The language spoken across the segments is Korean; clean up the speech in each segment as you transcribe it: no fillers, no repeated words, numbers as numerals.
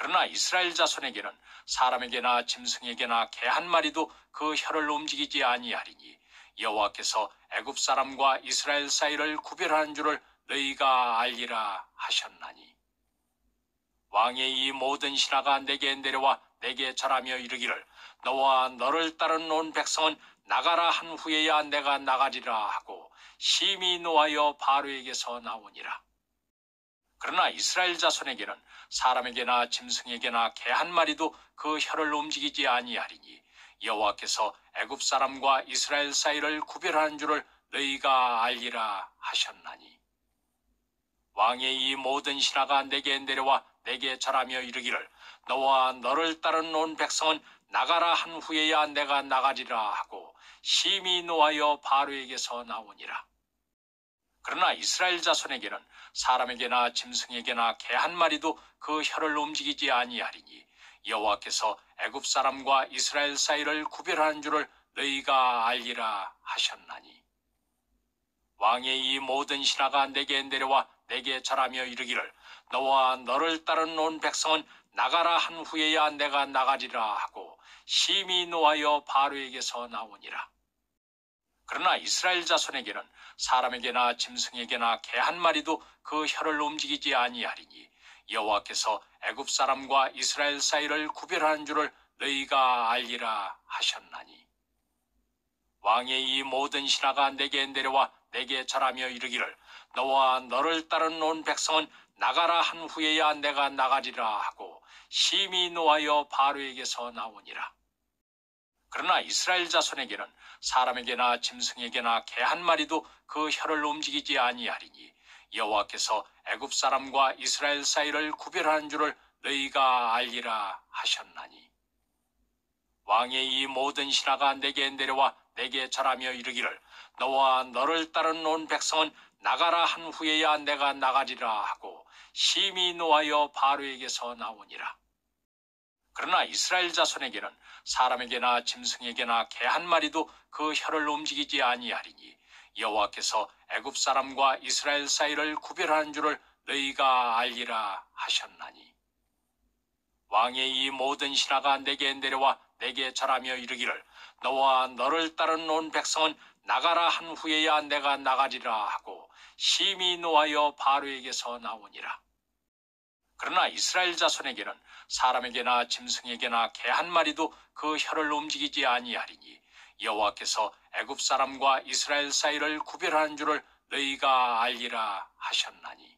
그러나 이스라엘 자손에게는 사람에게나 짐승에게나 개 한 마리도 그 혀를 움직이지 아니하리니 여호와께서 애굽 사람과 이스라엘 사이를 구별하는 줄을 너희가 알리라 하셨나니. 왕의 이 모든 신하가 내게 내려와 내게 절하며 이르기를 너와 너를 따르는 온 백성은 나가라 한 후에야 내가 나가리라 하고 심히 노하여 바로에게서 나오니라. 그러나 이스라엘 자손에게는 사람에게나 짐승에게나 개 한 마리도 그 혀를 움직이지 아니하리니 여호와께서 애굽 사람과 이스라엘 사이를 구별하는 줄을 너희가 알리라 하셨나니. 왕의 이 모든 신하가 내게 내려와 내게 절하며 이르기를 너와 너를 따르는 온 백성은 나가라 한 후에야 내가 나가리라 하고 심히 노하여 바로에게서 나오니라. 그러나 이스라엘 자손에게는 사람에게나 짐승에게나 개 한 마리도 그 혀를 움직이지 아니하리니 여호와께서 애굽 사람과 이스라엘 사이를 구별하는 줄을 너희가 알리라 하셨나니. 왕의 이 모든 신하가 내게 내려와 내게 절하며 이르기를 너와 너를 따르는 온 백성은 나가라 한 후에야 내가 나가리라 하고 심히 노하여 바로에게서 나오니라. 그러나 이스라엘 자손에게는 사람에게나 짐승에게나 개 한 마리도 그 혀를 움직이지 아니하리니 여호와께서 애굽 사람과 이스라엘 사이를 구별하는 줄을 너희가 알리라 하셨나니. 왕의 이 모든 신하가 내게 내려와 내게 절하며 이르기를 너와 너를 따르는 온 백성은 나가라 한 후에야 내가 나가리라 하고 심히 노하여 바로에게서 나오니라. 그러나 이스라엘 자손에게는 사람에게나 짐승에게나 개 한 마리도 그 혀를 움직이지 아니하리니 여호와께서 애굽 사람과 이스라엘 사이를 구별하는 줄을 너희가 알리라 하셨나니. 왕의 이 모든 신하가 내게 내려와 내게 절하며 이르기를 너와 너를 따르는 온 백성은 나가라 한 후에야 내가 나가리라 하고 심히 노하여 바로에게서 나오니라. 그러나 이스라엘 자손에게는 사람에게나 짐승에게나 개 한 마리도 그 혀를 움직이지 아니하리니 여호와께서 애굽 사람과 이스라엘 사이를 구별하는 줄을 너희가 알리라 하셨나니. 왕의 이 모든 신하가 내게 내려와 내게 절하며 이르기를 너와 너를 따르는 온 백성은 나가라 한 후에야 내가 나가리라 하고 심히 노하여 바로에게서 나오니라. 그러나 이스라엘 자손에게는 사람에게나 짐승에게나 개 한 마리도 그 혀를 움직이지 아니하리니 여호와께서 애굽 사람과 이스라엘 사이를 구별하는 줄을 너희가 알리라 하셨나니.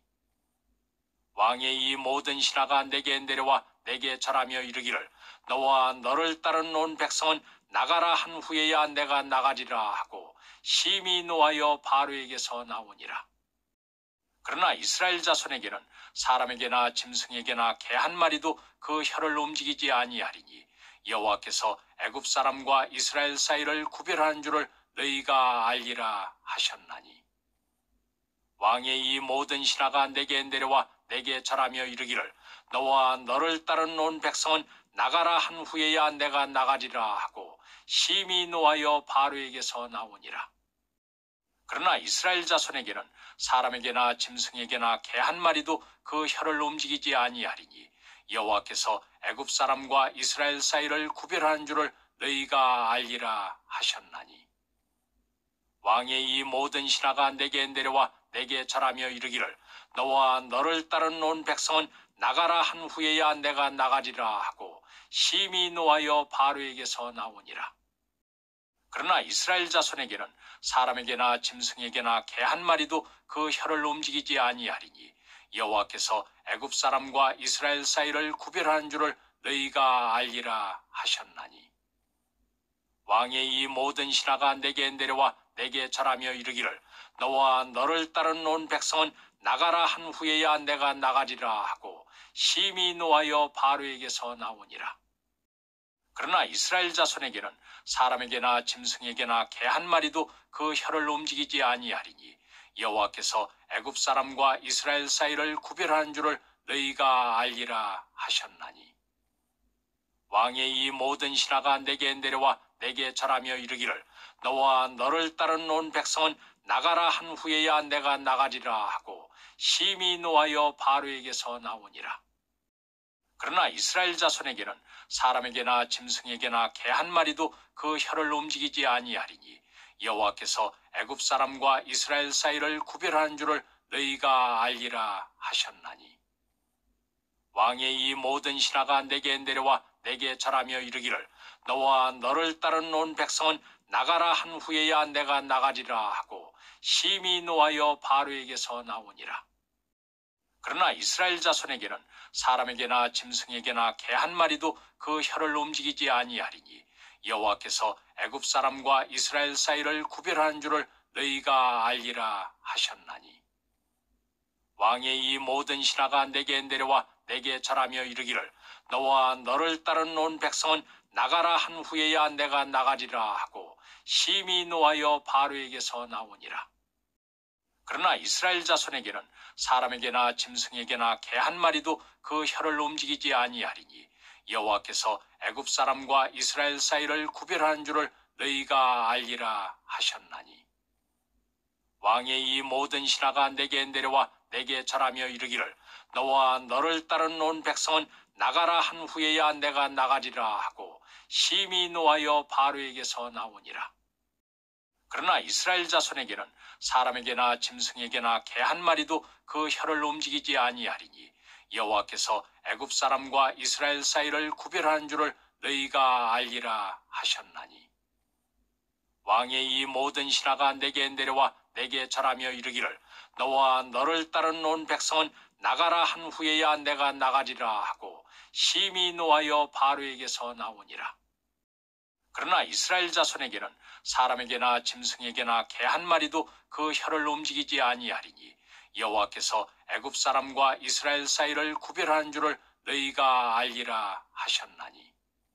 왕의 이 모든 신하가 내게 내려와 내게 절하며 이르기를 너와 너를 따르는 온 백성은 나가라 한 후에야 내가 나가리라 하고 심히 노하여 바로에게서 나오니라. 그러나 이스라엘 자손에게는 사람에게나 짐승에게나 개 한 마리도 그 혀를 움직이지 아니하리니 여호와께서 애굽 사람과 이스라엘 사이를 구별하는 줄을 너희가 알리라 하셨나니. 왕의 이 모든 신하가 내게 내려와 내게 절하며 이르기를 너와 너를 따르는 온 백성은 나가라 한 후에야 내가 나가리라 하고 심히 노하여 바로에게서 나오니라. 그러나 이스라엘 자손에게는 사람에게나 짐승에게나 개 한 마리도 그 혀를 움직이지 아니하리니 여호와께서 애굽 사람과 이스라엘 사이를 구별하는 줄을 너희가 알리라 하셨나니. 왕의 이 모든 신하가 내게 내려와 내게 절하며 이르기를 너와 너를 따르는 온 백성은 나가라 한 후에야 내가 나가리라 하고 심히 노하여 바로에게서 나오니라. 그러나 이스라엘 자손에게는 사람에게나 짐승에게나 개 한 마리도 그 혀를 움직이지 아니하리니 여호와께서 애굽 사람과 이스라엘 사이를 구별하는 줄을 너희가 알리라 하셨나니. 왕의 이 모든 신하가 내게 내려와 내게 절하며 이르기를 너와 너를 따르는 온 백성은 나가라 한 후에야 내가 나가리라 하고 심히 노하여 바로에게서 나오니라. 그러나 이스라엘 자손에게는 사람에게나 짐승에게나 개 한 마리도 그 혀를 움직이지 아니하리니 여호와께서 애굽 사람과 이스라엘 사이를 구별하는 줄을 너희가 알리라 하셨나니. 왕의 이 모든 신하가 내게 내려와 내게 절하며 이르기를 너와 너를 따르는 온 백성은 나가라 한 후에야 내가 나가리라 하고 심히 노하여 바로에게서 나오니라. 그러나 이스라엘 자손에게는 사람에게나 짐승에게나 개 한 마리도 그 혀를 움직이지 아니하리니 여호와께서 애굽 사람과 이스라엘 사이를 구별하는 줄을 너희가 알리라 하셨나니. 왕의 이 모든 신하가 내게 내려와 내게 절하며 이르기를 너와 너를 따르는 온 백성은 나가라 한 후에야 내가 나가리라 하고 심히 노하여 바로에게서 나오니라. 그러나 이스라엘 자손에게는 사람에게나 짐승에게나 개 한 마리도 그 혀를 움직이지 아니하리니 여호와께서 애굽 사람과 이스라엘 사이를 구별하는 줄을 너희가 알리라 하셨나니. 왕의 이 모든 신하가 내게 내려와 내게 절하며 이르기를 너와 너를 따르는 온 백성은 나가라 한 후에야 내가 나가리라 하고 심히 노하여 바로에게서 나오니라. 그러나 이스라엘 자손에게는 사람에게나 짐승에게나 개 한 마리도 그 혀를 움직이지 아니하리니 여호와께서 애굽 사람과 이스라엘 사이를 구별하는 줄을 너희가 알리라 하셨나니. 왕의 이 모든 신하가 내게 내려와 내게 절하며 이르기를 너와 너를 따르는 온 백성은 나가라 한 후에야 내가 나가리라 하고 심히 노하여 바로에게서 나오니라. 그러나 이스라엘 자손에게는 사람에게나 짐승에게나 개 한 마리도 그 혀를 움직이지 아니하리니 여호와께서 애굽 사람과 이스라엘 사이를 구별하는 줄을 너희가 알리라 하셨나니. 왕의 이 모든 신하가 내게 내려와 내게 절하며 이르기를 너와 너를 따르는 온 백성은 나가라 한 후에야 내가 나가리라 하고 심히 노하여 바로에게서 나오니라. 그러나 이스라엘 자손에게는 사람에게나 짐승에게나 개 한 마리도 그 혀를 움직이지 아니하리니 여호와께서 애굽 사람과 이스라엘 사이를 구별하는 줄을 너희가 알리라 하셨나니.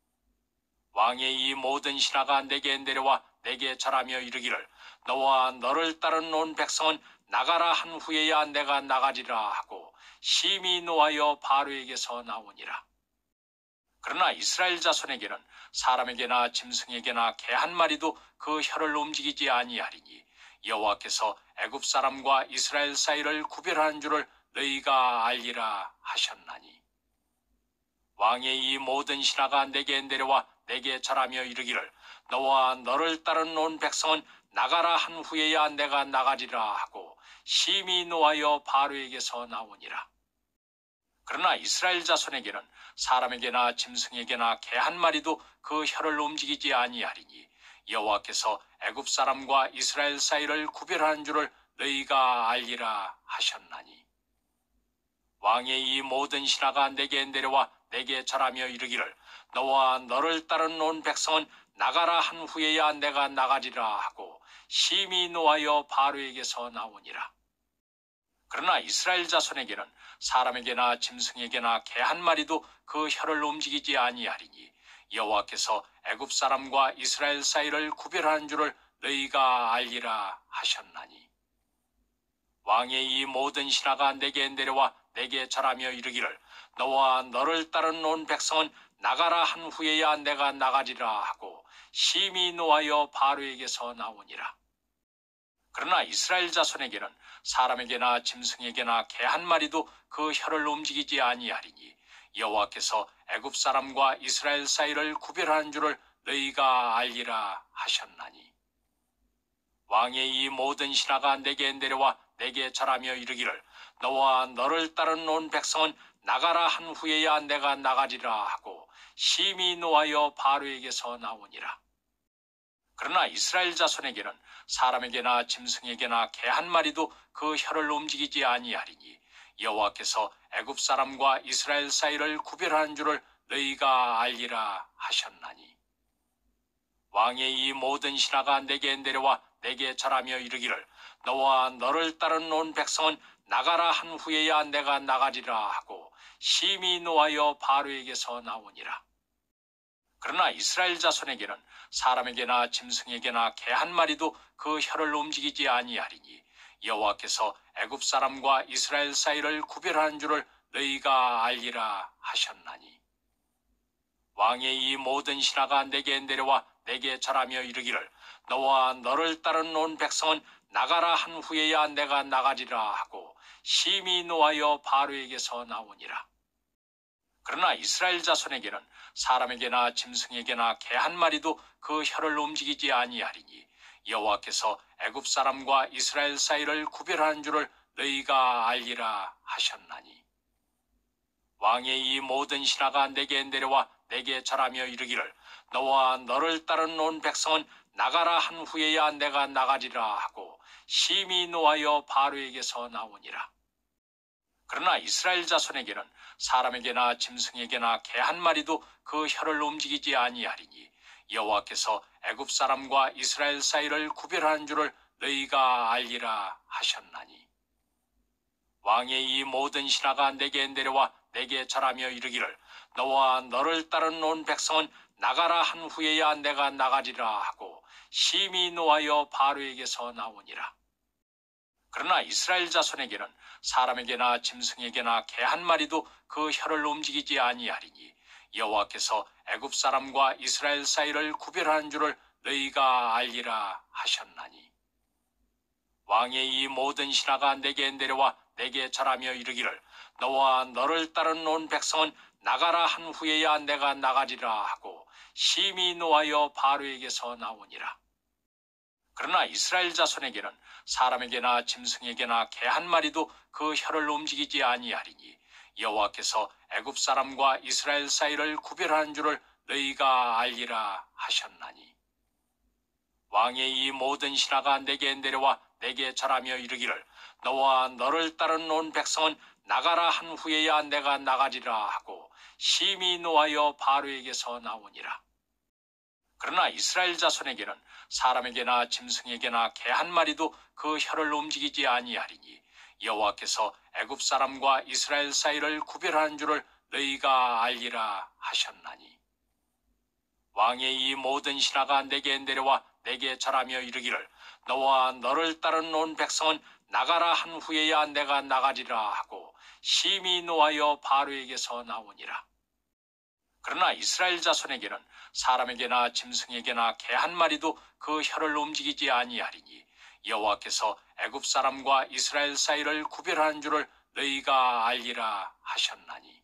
왕의 이 모든 신하가 내게 내려와 내게 절하며 이르기를 너와 너를 따르는 온 백성은 나가라 한 후에야 내가 나가리라 하고 심히 노하여 바로에게서 나오니라. 그러나 이스라엘 자손에게는 사람에게나 짐승에게나 개 한 마리도 그 혀를 움직이지 아니하리니 여호와께서 애굽 사람과 이스라엘 사이를 구별하는 줄을 너희가 알리라 하셨나니. 왕의 이 모든 신하가 내게 내려와 내게 절하며 이르기를 너와 너를 따르는 온 백성은 나가라 한 후에야 내가 나가리라 하고 심히 노하여 바로에게서 나오니라. 그러나 이스라엘 자손에게는 사람에게나 짐승에게나 개 한 마리도 그 혀를 움직이지 아니하리니 여호와께서 애굽 사람과 이스라엘 사이를 구별하는 줄을 너희가 알리라 하셨나니. 왕의 이 모든 신하가 내게 내려와 내게 절하며 이르기를 너와 너를 따르는 온 백성은 나가라 한 후에야 내가 나가리라 하고 심히 노하여 바로에게서 나오니라. 그러나 이스라엘 자손에게는 사람에게나 짐승에게나 개 한 마리도 그 혀를 움직이지 아니하리니 여호와께서 애굽 사람과 이스라엘 사이를 구별하는 줄을 너희가 알리라 하셨나니. 왕의 이 모든 신하가 내게 내려와 내게 절하며 이르기를 너와 너를 따르는 온 백성은 나가라 한 후에야 내가 나가리라 하고 심히 노하여 바로에게서 나오니라. 그러나 이스라엘 자손에게는 사람에게나 짐승에게나 개 한 마리도 그 혀를 움직이지 아니하리니 여호와께서 애굽 사람과 이스라엘 사이를 구별하는 줄을 너희가 알리라 하셨나니. 왕의 이 모든 신하가 내게 내려와 내게 절하며 이르기를 너와 너를 따르는 온 백성은 나가라 한 후에야 내가 나가리라 하고 심히 노하여 바로에게서 나오니라. 그러나 이스라엘 자손에게는 사람에게나 짐승에게나 개 한 마리도 그 혀를 움직이지 아니하리니 여호와께서 애굽 사람과 이스라엘 사이를 구별하는 줄을 너희가 알리라 하셨나니. 왕의 이 모든 신하가 내게 내려와 내게 절하며 이르기를 너와 너를 따르는 온 백성은 나가라 한 후에야 내가 나가리라 하고 심히 노하여 바로에게서 나오니라. 그러나 이스라엘 자손에게는 사람에게나 짐승에게나 개 한 마리도 그 혀를 움직이지 아니하리니 여호와께서 애굽 사람과 이스라엘 사이를 구별하는 줄을 너희가 알리라 하셨나니. 왕의 이 모든 신하가 내게 내려와 내게 절하며 이르기를 너와 너를 따르는 온 백성은 나가라 한 후에야 내가 나가리라 하고 심히 노하여 바로에게서 나오니라. 그러나 이스라엘 자손에게는 사람에게나 짐승에게나 개 한 마리도 그 혀를 움직이지 아니하리니 여호와께서 애굽 사람과 이스라엘 사이를 구별하는 줄을 너희가 알리라 하셨나니. 왕의 이 모든 신하가 내게 내려와 내게 절하며 이르기를 너와 너를 따르는 온 백성은 나가라 한 후에야 내가 나가리라 하고 심히 노하여 바로에게서 나오니라. 그러나 이스라엘 자손에게는 사람에게나 짐승에게나 개 한 마리도 그 혀를 움직이지 아니하리니 여호와께서 애굽 사람과 이스라엘 사이를 구별하는 줄을 너희가 알리라 하셨나니. 왕의 이 모든 신하가 내게 내려와 내게 절하며 이르기를 너와 너를 따르는 온 백성은 나가라 한 후에야 내가 나가리라 하고 심히 노하여 바로에게서 나오니라. 그러나 이스라엘 자손에게는 사람에게나 짐승에게나 개 한 마리도 그 혀를 움직이지 아니하리니 여호와께서 애굽 사람과 이스라엘 사이를 구별하는 줄을 너희가 알리라 하셨나니. 왕의 이 모든 신하가 내게 내려와 내게 절하며 이르기를 너와 너를 따르는 온 백성은 나가라 한 후에야 내가 나가리라 하고 심히 노하여 바로에게서 나오니라. 그러나 이스라엘 자손에게는 사람에게나 짐승에게나 개 한 마리도 그 혀를 움직이지 아니하리니 여호와께서 애굽 사람과 이스라엘 사이를 구별하는 줄을 너희가 알리라 하셨나니. 왕의 이 모든 신하가 내게 내려와 내게 절하며 이르기를 너와 너를 따르는 온 백성은 나가라 한 후에야 내가 나가리라 하고 심히 노하여 바로에게서 나오니라. 그러나 이스라엘 자손에게는 사람에게나 짐승에게나 개 한 마리도 그 혀를 움직이지 아니하리니 여호와께서 애굽 사람과 이스라엘 사이를 구별하는 줄을 너희가 알리라 하셨나니. 왕의 이 모든 신하가 내게 내려와 내게 절하며 이르기를 너와 너를 따르는 온 백성은 나가라 한 후에야 내가 나가리라 하고 심히 노하여 바로에게서 나오니라. 그러나 이스라엘 자손에게는 사람에게나 짐승에게나 개 한 마리도 그 혀를 움직이지 아니하리니 여호와께서 애굽 사람과 이스라엘 사이를 구별하는 줄을 너희가 알리라 하셨나니.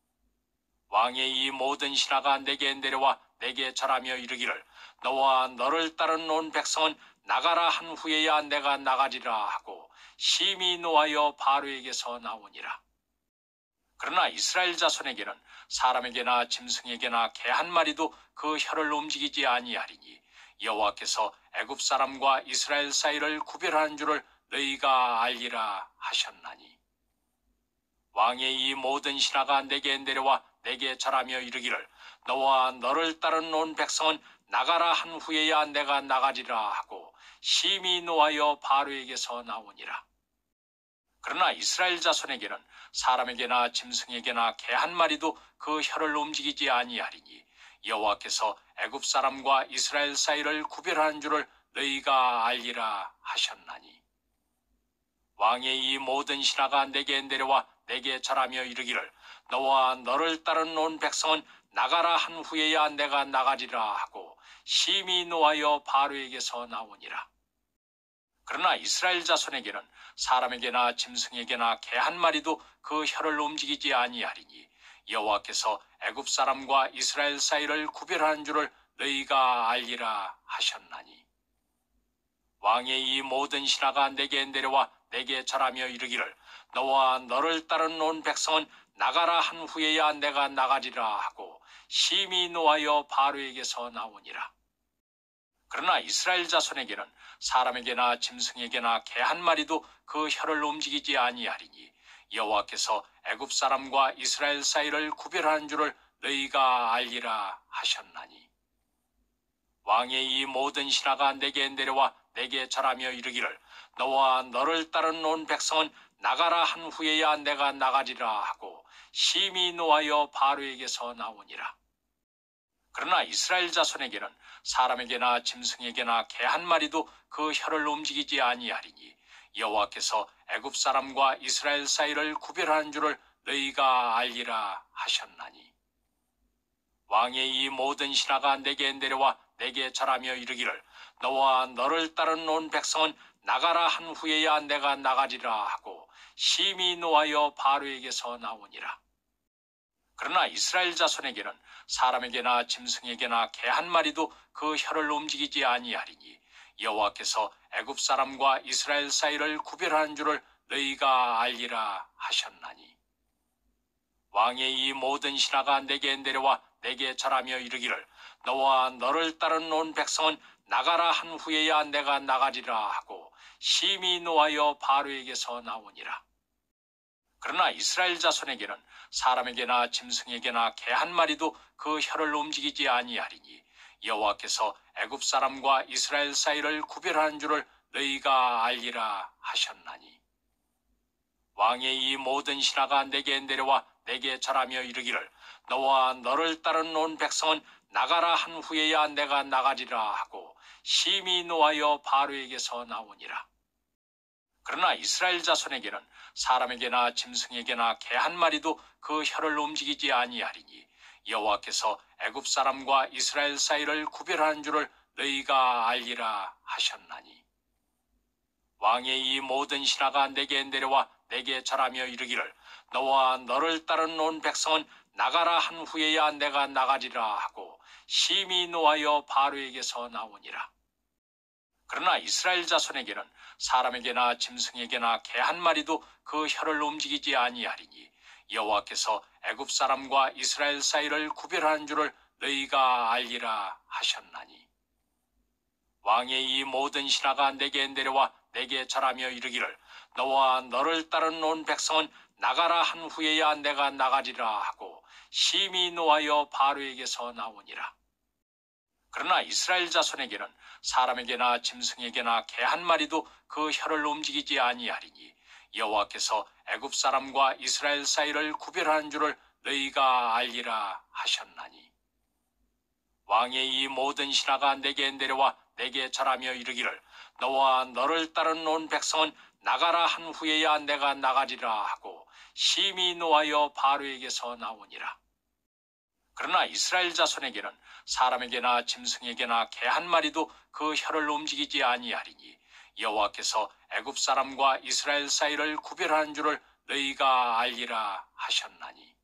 왕의 이 모든 신하가 내게 내려와 내게 절하며 이르기를 너와 너를 따르는 온 백성은 나가라 한 후에야 내가 나가리라 하고 심히 노하여 바로에게서 나오니라. 그러나 이스라엘 자손에게는 사람에게나 짐승에게나 개 한 마리도 그 혀를 움직이지 아니하리니 여호와께서 애굽 사람과 이스라엘 사이를 구별하는 줄을 너희가 알리라 하셨나니. 왕의 이 모든 신하가 내게 내려와 내게 절하며 이르기를 너와 너를 따르는 온 백성은 나가라 한 후에야 내가 나가리라 하고 심히 노하여 바로에게서 나오니라. 그러나 이스라엘 자손에게는 사람에게나 짐승에게나 개 한 마리도 그 혀를 움직이지 아니하리니 여호와께서 애굽 사람과 이스라엘 사이를 구별하는 줄을 너희가 알리라 하셨나니. 왕의 이 모든 신하가 내게 내려와 내게 절하며 이르기를 너와 너를 따르는 온 백성은 나가라 한 후에야 내가 나가리라 하고 심히 노하여 바로에게서 나오니라. 그러나 이스라엘 자손에게는 사람에게나 짐승에게나 개 한 마리도 그 혀를 움직이지 아니하리니 여호와께서 애굽 사람과 이스라엘 사이를 구별하는 줄을 너희가 알리라 하셨나니. 왕의 이 모든 신하가 내게 내려와 내게 절하며 이르기를 너와 너를 따르는 온 백성은 나가라 한 후에야 내가 나가리라 하고 심히 노하여 바로에게서 나오니라. 그러나 이스라엘 자손에게는 사람에게나 짐승에게나 개 한 마리도 그 혀를 움직이지 아니하리니 여호와께서 애굽 사람과 이스라엘 사이를 구별하는 줄을 너희가 알리라 하셨나니. 왕의 이 모든 신하가 내게 내려와 내게 절하며 이르기를 너와 너를 따르는 온 백성은 나가라 한 후에야 내가 나가리라 하고 심히 노하여 바로에게서 나오니라. 그러나 이스라엘 자손에게는 사람에게나 짐승에게나 개 한 마리도 그 혀를 움직이지 아니하리니 여호와께서 애굽 사람과 이스라엘 사이를 구별하는 줄을 너희가 알리라 하셨나니. 왕의 이 모든 신하가 내게 내려와 내게 절하며 이르기를 너와 너를 따르는 온 백성은 나가라 한 후에야 내가 나가리라 하고 심히 노하여 바로에게서 나오니라. 그러나 이스라엘 자손에게는 사람에게나 짐승에게나 개 한 마리도 그 혀를 움직이지 아니하리니 여호와께서 애굽 사람과 이스라엘 사이를 구별하는 줄을 너희가 알리라 하셨나니. 왕의 이 모든 신하가 내게 내려와 내게 절하며 이르기를 너와 너를 따른 온 백성은 나가라 한 후에야 내가 나가리라 하고 심히 노하여 바로에게서 나오니라. 그러나 이스라엘 자손에게는 사람에게나 짐승에게나 개 한 마리도 그 혀를 움직이지 아니하리니 여호와께서 애굽 사람과 이스라엘 사이를 구별하는 줄을 너희가 알리라 하셨나니. 왕의 이 모든 신하가 내게 내려와 내게 절하며 이르기를 너와 너를 따른 온 백성은 나가라 한 후에야 내가 나가리라 하고 심히 노하여 바로에게서 나오니라. 그러나 이스라엘 자손에게는 사람에게나 짐승에게나 개 한 마리도 그 혀를 움직이지 아니하리니 여호와께서 애굽 사람과 이스라엘 사이를 구별하는 줄을 너희가 알리라 하셨나니. 왕의 이 모든 신하가 내게 내려와 내게 절하며 이르기를 너와 너를 따른 온 백성은 나가라 한 후에야 내가 나가리라 하고 심히 노하여 바로에게서 나오니라. 그러나 이스라엘 자손에게는 사람에게나 짐승에게나 개 한 마리도 그 혀를 움직이지 아니하리니 여호와께서 애굽 사람과 이스라엘 사이를 구별하는 줄을 너희가 알리라 하셨나니. 왕의 이 모든 신하가 내게 내려와 내게 절하며 이르기를 너와 너를 따른 온 백성은 나가라 한 후에야 내가 나가리라 하고 심히 노하여 바로에게서 나오니라. 그러나 이스라엘 자손에게는 사람에게나 짐승에게나 개 한 마리도 그 혀를 움직이지 아니하리니 여호와께서 애굽 사람과 이스라엘 사이를 구별하는 줄을 너희가 알리라 하셨나니. 왕의 이 모든 신하가 내게 내려와 내게 절하며 이르기를 너와 너를 따른 온 백성은 나가라 한 후에야 내가 나가리라 하고 심히 노하여 바로에게서 나오니라. 그러나 이스라엘 자손에게는 사람에게나 짐승에게나 개 한 마리도 그 혀를 움직이지 아니하리니 여호와께서 애굽 사람과 이스라엘 사이를 구별하는 줄을 너희가 알리라 하셨나니.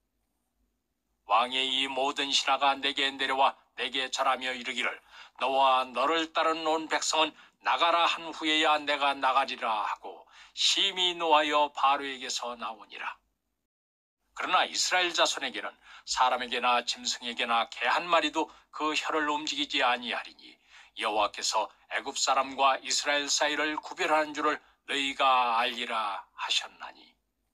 왕의 이 모든 신하가 내게 내려와 내게 절하며 이르기를 너와 너를 따른 온 백성은 나가라 한 후에야 내가 나가리라 하고 심히 노하여 바로에게서 나오니라. 그러나 이스라엘 자손에게는 사람에게나 짐승에게나 개 한 마리도 그 혀를 움직이지 아니하리니 여호와께서 애굽 사람과 이스라엘 사이를 구별하는 줄을 너희가 알리라 하셨나니.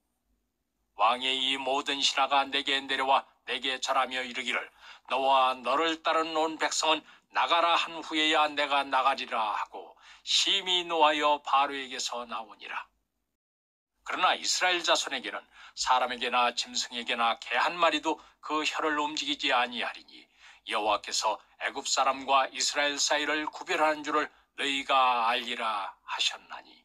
왕의 이 모든 신하가 내게 내려와 내게 절하며 이르기를 너와 너를 따른 온 백성은 나가라 한 후에야 내가 나가리라 하고 심히 노하여 바로에게서 나오니라. 그러나 이스라엘 자손에게는 사람에게나 짐승에게나 개 한 마리도 그 혀를 움직이지 아니하리니 여호와께서 애굽 사람과 이스라엘 사이를 구별하는 줄을 너희가 알리라 하셨나니.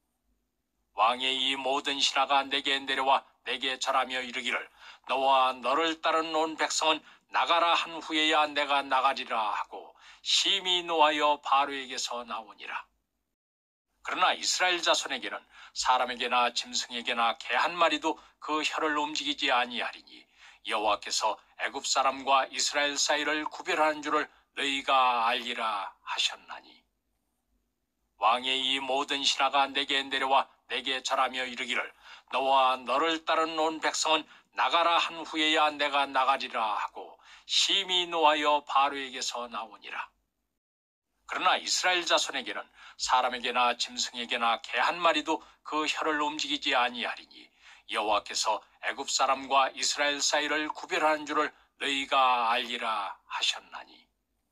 왕의 이 모든 신하가 내게 내려와 내게 절하며 이르기를 너와 너를 따른 온 백성은 나가라 한 후에야 내가 나가리라 하고 심히 노하여 바로에게서 나오니라. 그러나 이스라엘 자손에게는 사람에게나 짐승에게나 개 한 마리도 그 혀를 움직이지 아니하리니 여호와께서 애굽 사람과 이스라엘 사이를 구별하는 줄을 너희가 알리라 하셨나니. 왕의 이 모든 신하가 내게 내려와 내게 절하며 이르기를 너와 너를 따른 온 백성은 나가라 한 후에야 내가 나가리라 하고 심히 노하여 바로에게서 나오니라. 그러나 이스라엘 자손에게는 사람에게나 짐승에게나 개 한 마리도 그 혀를 움직이지 아니하리니 여호와께서 애굽 사람과 이스라엘 사이를 구별하는 줄을 너희가 알리라 하셨나니.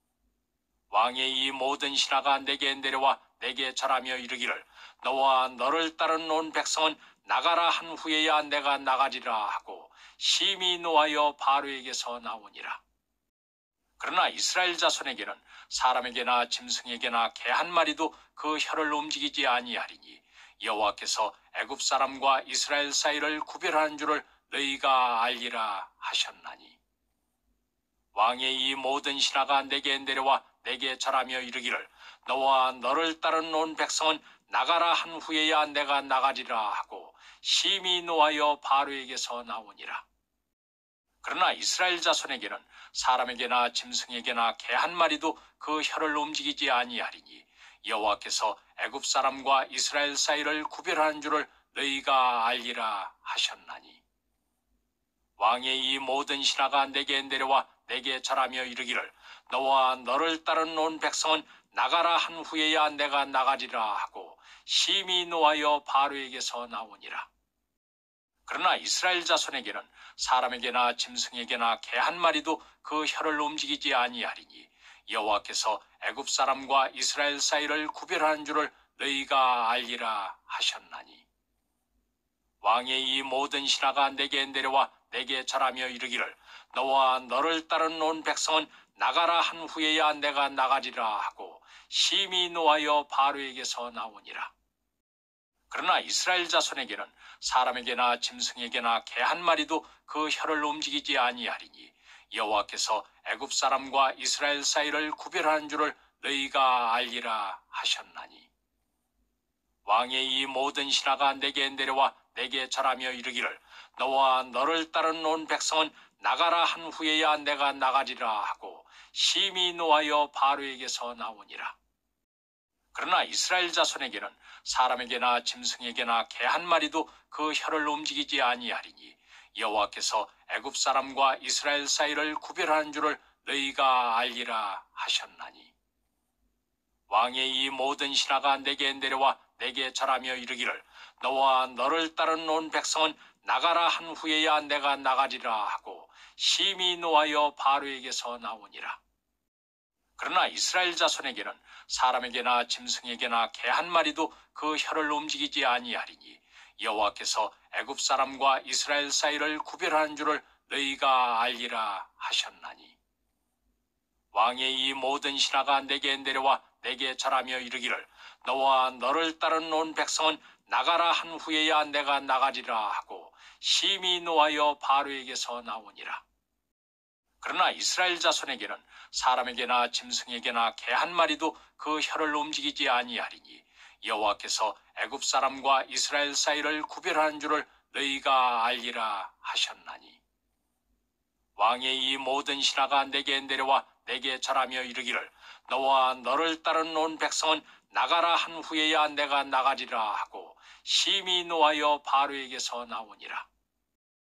왕의 이 모든 신하가 내게 내려와 내게 절하며 이르기를 너와 너를 따른 온 백성은 나가라 한 후에야 내가 나가리라 하고 심히 노하여 바로에게서 나오니라. 그러나 이스라엘 자손에게는 사람에게나 짐승에게나 개 한 마리도 그 혀를 움직이지 아니하리니 여호와께서 애굽 사람과 이스라엘 사이를 구별하는 줄을 너희가 알리라 하셨나니. 왕의 이 모든 신하가 내게 내려와 내게 절하며 이르기를 너와 너를 따른 온 백성은 나가라 한 후에야 내가 나가리라 하고 심히 노하여 바로에게서 나오니라. 그러나 이스라엘 자손에게는 사람에게나 짐승에게나 개 한 마리도 그 혀를 움직이지 아니하리니 여호와께서 애굽 사람과 이스라엘 사이를 구별하는 줄을 너희가 알리라 하셨나니. 왕의 이 모든 신하가 내게 내려와 내게 절하며 이르기를 너와 너를 따르는 온 백성은 나가라 한 후에야 내가 나가리라 하고 심히 노하여 바로에게서 나오니라. 그러나 이스라엘 자손에게는 사람에게나 짐승에게나 개 한 마리도 그 혀를 움직이지 아니하리니 여호와께서 애굽 사람과 이스라엘 사이를 구별하는 줄을 너희가 알리라 하셨나니. 왕의 이 모든 신하가 내게 내려와 내게 절하며 이르기를 너와 너를 따르는 온 백성은 나가라 한 후에야 내가 나가리라 하고 심히 노하여 바로에게서 나오니라. 그러나 이스라엘 자손에게는 사람에게나 짐승에게나 개 한 마리도 그 혀를 움직이지 아니하리니 여호와께서 애굽 사람과 이스라엘 사이를 구별하는 줄을 너희가 알리라 하셨나니. 왕의 이 모든 신하가 내게 내려와 내게 절하며 이르기를 너와 너를 따르는 온 백성은 나가라 한 후에야 내가 나가리라 하고 심히 노하여 바로에게서 나오니라. 그러나 이스라엘 자손에게는 사람에게나 짐승에게나 개 한 마리도 그 혀를 움직이지 아니하리니 여호와께서 애굽 사람과 이스라엘 사이를 구별하는 줄을 너희가 알리라 하셨나니. 왕의 이 모든 신하가 내게 내려와 내게 절하며 이르기를 너와 너를 따르는 온 백성은 나가라 한 후에야 내가 나가리라 하고 심히 노하여 바로에게서 나오니라. 그러나 이스라엘 자손에게는 사람에게나 짐승에게나 개 한 마리도 그 혀를 움직이지 아니하리니 여호와께서 애굽 사람과 이스라엘 사이를 구별하는 줄을 너희가 알리라 하셨나니. 왕의 이 모든 신하가 내게 내려와 내게 절하며 이르기를 너와 너를 따르는 온 백성은 나가라 한 후에야 내가 나가리라 하고 심히 노하여 바로에게서 나오니라. 그러나 이스라엘 자손에게는 사람에게나 짐승에게나 개 한 마리도 그 혀를 움직이지 아니하리니 여호와께서 애굽 사람과 이스라엘 사이를 구별하는 줄을 너희가 알리라 하셨나니. 왕의 이 모든 신하가 내게 내려와 내게 절하며 이르기를 너와 너를 따르는 온 백성은 나가라 한 후에야 내가 나가리라 하고 심히 노하여 바로에게서 나오니라.